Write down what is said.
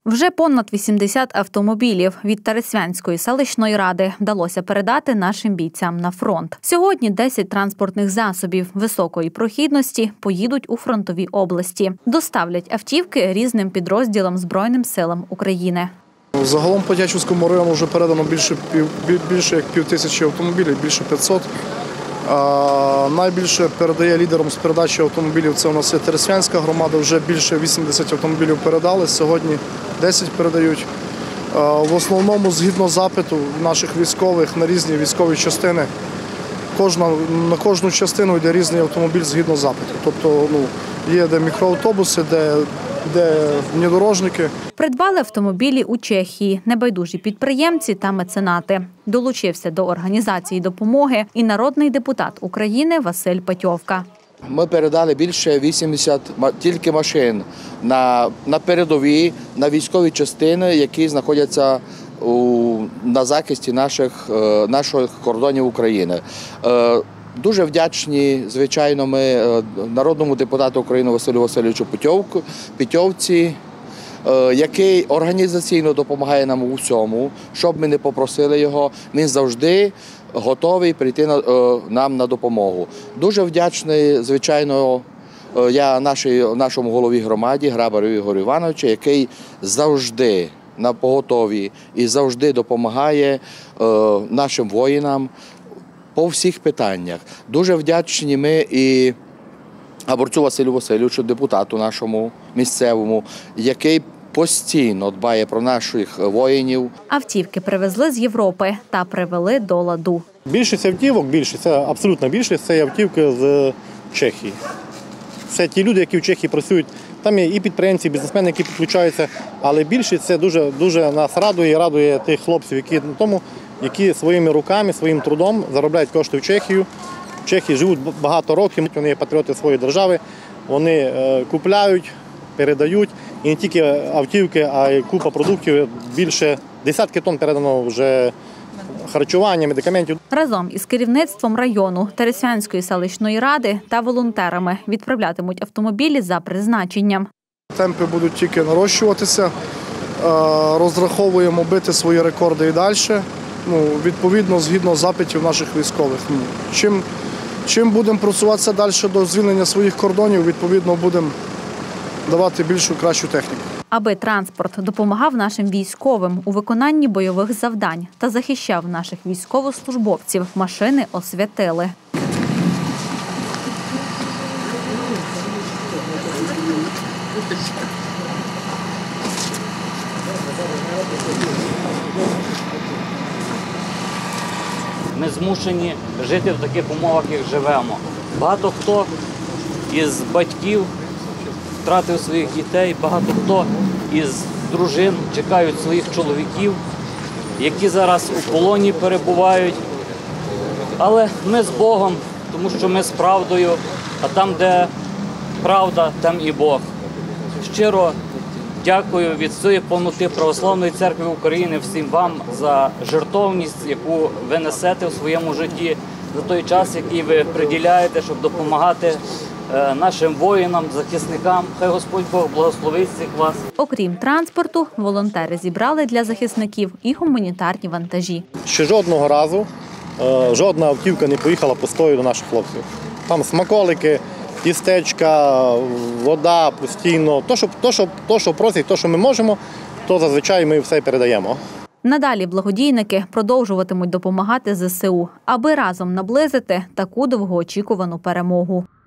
Вже понад 80 автомобілів від Тарасівської селищної ради вдалося передати нашим бійцям на фронт. Сьогодні 10 транспортних засобів високої прохідності поїдуть у фронтові області. Доставлять автівки різним підрозділам Збройним силам України. Загалом по Тячівському району вже передано більше як 5000 автомобілів, більше 500. Найбільше передає лідером з передачі автомобілів, це у нас є Тарасівська громада, вже більше 80 автомобілів передали, сьогодні 10 передають. В основному, згідно запиту наших військових на різні військові частини, на кожну частину йде різний автомобіль згідно запиту. Тобто є де мікроавтобуси, де внедорожники. Придбали автомобілі у Чехії, небайдужі підприємці та меценати. Долучився до організації допомоги і народний депутат України Василь Петьовка. Ми передали більше 80 тільки машин на передові, на військові частини, які знаходяться на захисті наших кордонів України. Дуже вдячні, звичайно, ми народному депутату України Василю Васильовичу Петьовці, який організаційно допомагає нам у всьому, щоб ми не попросили його. Він завжди готовий прийти нам на допомогу. Дуже вдячний, звичайно, я нашому голові громаді Грабарю Ігорю Івановичу, який завжди на поготові і завжди допомагає нашим воїнам по всіх питаннях. Дуже вдячні ми і Габорцю Василю Васильовичу, депутату нашому місцевому, який постійно дбає про наших воїнів. Автівки привезли з Європи та привели до ладу. Більшість автівок, абсолютно більшість, це автівки з Чехії. Це ті люди, які в Чехії працюють. Там є і підприємці, і бізнесмени, які підключаються, але більшість це дуже нас радує тих хлопців, які своїми руками, своїм трудом заробляють кошти в Чехію. В Чехії живуть багато років, вони є патріоти своєї держави, вони купляють, передають. І не тільки автівки, а й купа продуктів. Більше десятки тонн передано вже харчування, медикаментів. Разом із керівництвом району, Тарасівської селищної ради та волонтерами відправлятимуть автомобілі за призначенням. Темпи будуть тільки нарощуватися, розраховуємо бити свої рекорди і далі. Відповідно, згідно запитів наших військових. Чим будемо просуватися далі до звільнення своїх кордонів, відповідно, будемо давати більшу, кращу техніку. Аби транспорт допомагав нашим військовим у виконанні бойових завдань та захищав наших військовослужбовців, машини освятили. Ми змушені жити в таких умовах, як живемо. Багато хто із батьків втратив своїх дітей, багато хто із дружин чекають своїх чоловіків, які зараз у полоні перебувають. Але ми з Богом, тому що ми з правдою, а там, де правда, там і Бог. Щиро дякую від всієї повноти Православної Церкви України всім вам за жертовність, яку ви несете в своєму житті, за той час, який ви приділяєте, щоб допомагати нашим воїнам, захисникам. Хай Господь Бог благословить всіх вас. Окрім транспорту, волонтери зібрали для захисників і гуманітарні вантажі. Ще жодного разу жодна автівка не поїхала пустою до наших хлопців. Там смаколики, тістечка, вода постійно. То, що просять, то, що ми можемо, то зазвичай ми все передаємо. Надалі благодійники продовжуватимуть допомагати ЗСУ, аби разом наблизити таку довгоочікувану перемогу.